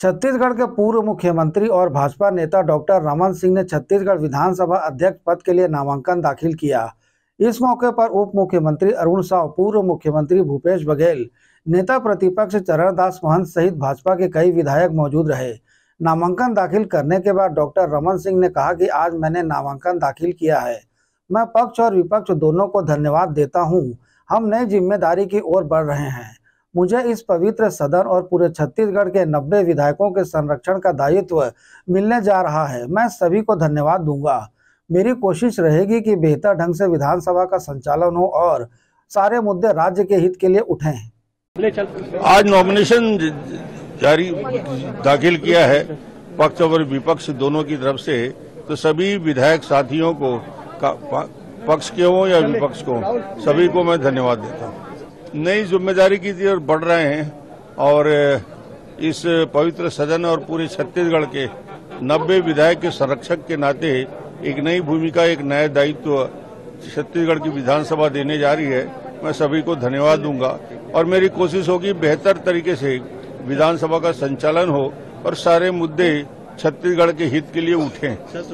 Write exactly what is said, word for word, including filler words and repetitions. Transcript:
छत्तीसगढ़ के पूर्व मुख्यमंत्री और भाजपा नेता डॉक्टर रमन सिंह ने छत्तीसगढ़ विधानसभा अध्यक्ष पद के लिए नामांकन दाखिल किया। इस मौके पर उप मुख्यमंत्री अरुण साव, पूर्व मुख्यमंत्री भूपेश बघेल, नेता प्रतिपक्ष चरणदास महंत सहित भाजपा के कई विधायक मौजूद रहे। नामांकन दाखिल करने के बाद डॉक्टर रमन सिंह ने कहा कि आज मैंने नामांकन दाखिल किया है। मैं पक्ष और विपक्ष दोनों को धन्यवाद देता हूं। हम नई जिम्मेदारी की ओर बढ़ रहे हैं। मुझे इस पवित्र सदन और पूरे छत्तीसगढ़ के नब्बे विधायकों के संरक्षण का दायित्व मिलने जा रहा है। मैं सभी को धन्यवाद दूंगा। मेरी कोशिश रहेगी कि बेहतर ढंग से विधानसभा का संचालन हो और सारे मुद्दे राज्य के हित के लिए उठें। आज नॉमिनेशन जारी दाखिल किया है पक्ष और विपक्ष दोनों की तरफ से, तो सभी विधायक साथियों को, पक्ष के हो या विपक्ष को, सभी को मैं धन्यवाद देता हूँ। नई जिम्मेदारी की तरफ बढ़ रहे हैं और इस पवित्र सदन और पूरे छत्तीसगढ़ के नब्बे विधायक के संरक्षक के नाते एक नई भूमिका, एक नया दायित्व छत्तीसगढ़ की विधानसभा देने जा रही है। मैं सभी को धन्यवाद दूंगा और मेरी कोशिश होगी बेहतर तरीके से विधानसभा का संचालन हो और सारे मुद्दे छत्तीसगढ़ के हित के लिए उठें।